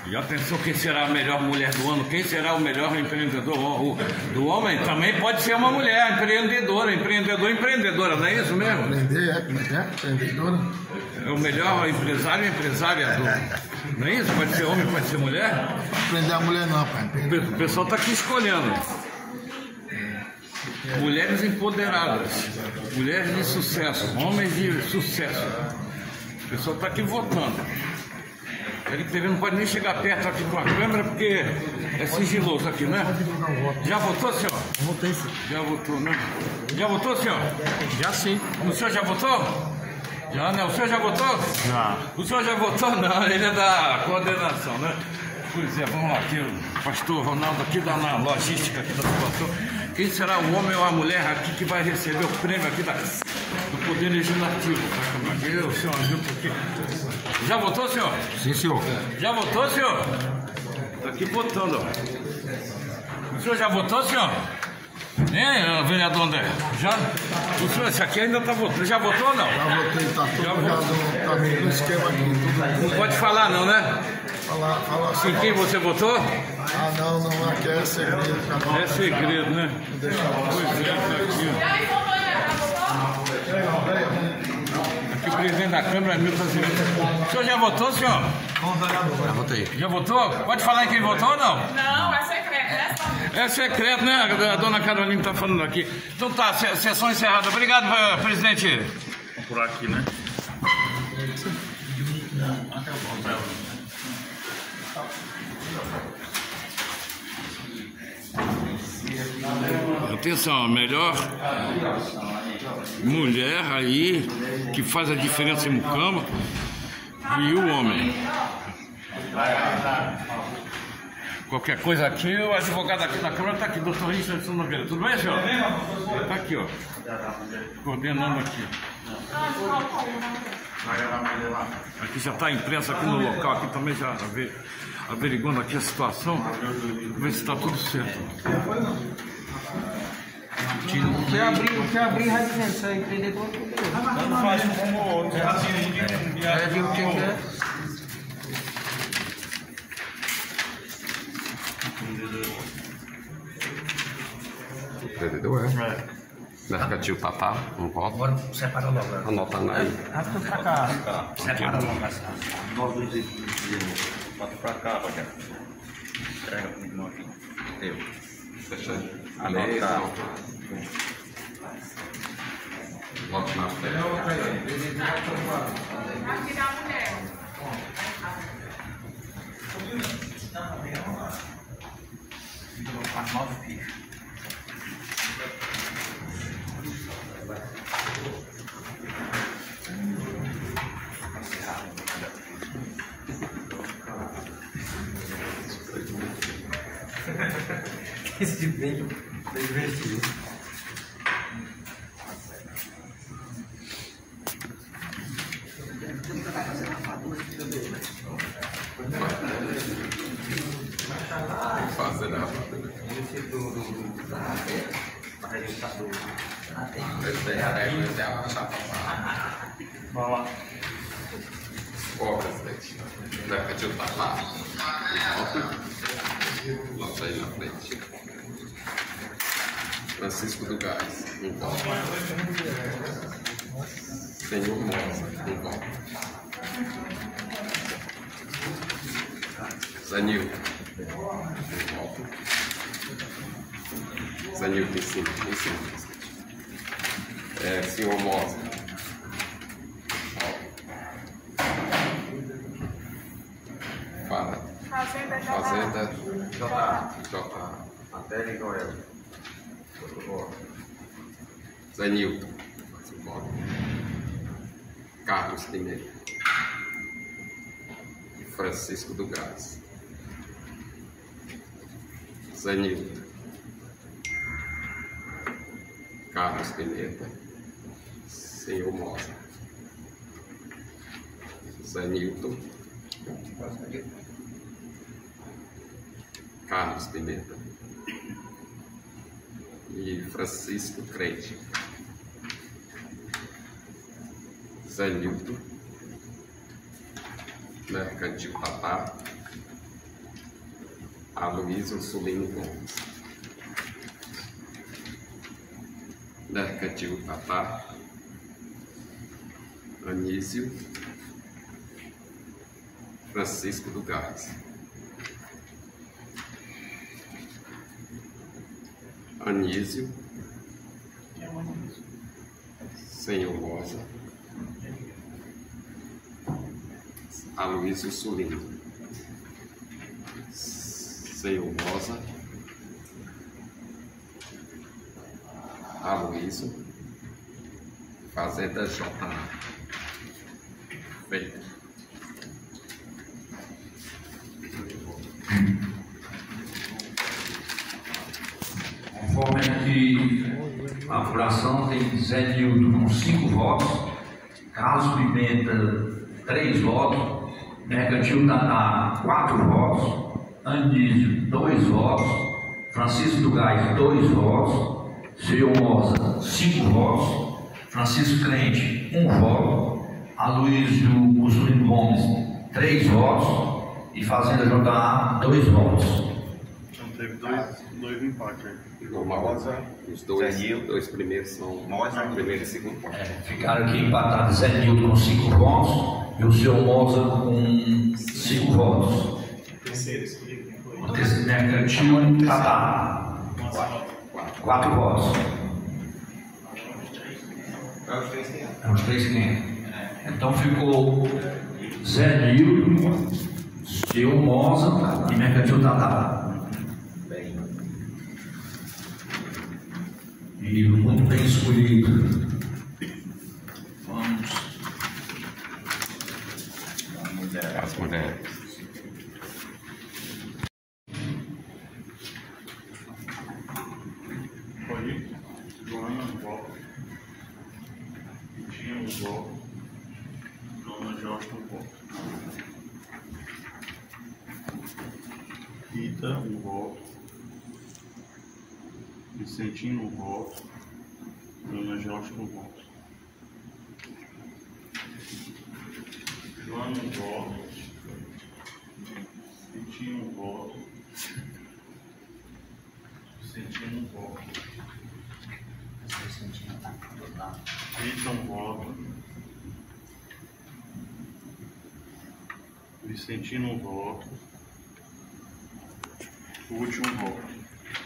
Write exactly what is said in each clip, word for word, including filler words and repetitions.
Já pensou quem será a melhor mulher do ano? Quem será o melhor empreendedor o, do homem? Também pode ser uma mulher empreendedora, empreendedor, empreendedora, não é isso mesmo? Empreender, é, como é que é? Empreendedora? É o melhor empresário e empresária do... Não é isso? Pode ser homem, pode ser mulher? Empreender a mulher não, pai. O pessoal está aqui escolhendo. Mulheres empoderadas, mulheres de sucesso, homens de sucesso. O pessoal está aqui votando. Ele T V não pode nem chegar perto aqui com a câmera porque é sigiloso aqui, né? Já votou, senhor? Votei sim. Já votou, né? Já votou, senhor? Já sim. O senhor já votou? Já, né? O senhor já votou? Já. O senhor já votou? Não, ele é da coordenação, né? Pois é, vamos lá aqui, o pastor Ronaldo aqui da na logística aqui da situação. Quem será o homem ou a mulher aqui que vai receber o prêmio aqui da, do Poder Legislativo? Aqui, o senhor junto aqui. Já votou, senhor? Sim, senhor. Já votou, senhor? Está aqui votando, ó. O senhor já votou, senhor? Hein, vereador André? Já? O senhor, esse aqui ainda está votando. Já votou ou não? Já votei, tá tudo já, já no, tá no esquema aqui. Tudo. Não pode falar não, né? Falar, falar assim. Em quem você votou? Ah, não, não, aqui é segredo. Cara. É segredo, né? Vou deixar Pois é, tá aqui, ó. Aqui o presidente da Câmara, Milton Azevedo. O senhor já votou, senhor? Já votei. Já votou? Pode falar em quem votou ou não? Não, é secreto, né? É secreto, né? A dona Carolina está falando aqui. Então tá, sessão encerrada. Obrigado, presidente. Por aqui, né? Atenção, a melhor mulher aí que faz a diferença em Mucama e o homem. Qualquer coisa aqui, o advogado aqui da Câmara está aqui, doutor Richard Nogueira. Tudo bem, senhor? Está aqui, ó. Coordenando aqui. Aqui já está a imprensa aqui no local, aqui também já averiguando aqui a situação, ver se está tudo certo. Você abrir, você abrir, vai dizendo, você é empreendedor, Não faz um como o outro. é de o que é. Empreendedor, é? Mercantil Tatá, um voto. Agora separa logo. Anotando aí. Arrasta pra cá. Separa logo assim. Nós dois dias. Bota pra cá, Rogério. Entrega comigo não aqui. Teu. Fecha. Anota. Voto na frente. Aqui da mulher. Faz nove fichas. Esse de bem divertido. Fazer nada. Esse do... do... da revista do... Esse é a regra, esse é a chapa. Vai lá. Ó, presidente. Mercantil Tatá. Lança aí na frente. Francisco do Gás, um voto. Senhor Moza, um voto. Zanil, um voto. Zanil tem cinco, tem cinco. É, senhor Moza. Fala. Fazenda já Fazenda J. J. Matéria e Noel. Zé Nilton. Carlos Pinheiro. E Francisco do Gás. Zé Nilton. Carlos Pinheiro. Senhor Moza. Zé Nilton. Carlos Pimenta e Francisco Crente, Zé Nilton, Mercantil Tatá, Aloysio Sulino Gomes, Mercantil Tatá, Anísio Francisco do Gás, Anísio Senhor Moza, Aloysio Sulino, Senhor Moza, Aloysio, Fazenda J A. Feito. Conforme aqui a apuração, tem Zé Nildo com cinco votos, Carlos Pimenta, três votos, Mercantil Tatá, quatro votos, Anísio, dois votos, Francisco do Gás, dois votos, Senhor Moza, cinco votos, Francisco Crente, um voto, Aloysio Sulino Gomes, três votos e Fazenda J A, dois votos. Então teve dois, dois empates aí. Moza, os dois, dois primeiros são Moza, primeiro e segundo. É, ficaram aqui empatados Zé Nildo com cinco votos e o senhor Moza com cinco votos. O terceiro Mercantil Tatá, quatro votos. É os três quinhentos. Então ficou Zé Nildo, senhor Moza e Mercantil Tatá. E muito bem escolhido. Vamos. As mulheres. Pode ir? Joana, um voto. Tinha um voto. Dona Jorge, um voto. Rita, um voto. Vicentino, um voto. Dona Jorge, um voto. Joana, um voto. Vicentino, um voto. Vicentino, um voto. Rita, um voto. Vicentino, um voto. Ruth, um voto.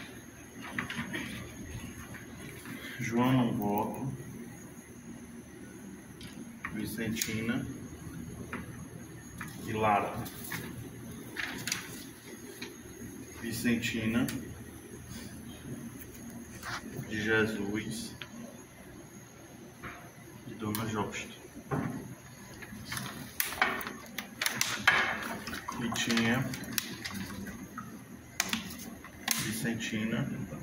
Joana, um voto. Vicentina e Lara. Vicentina de Jesus e Dona Josta. Ritinha, Vicentina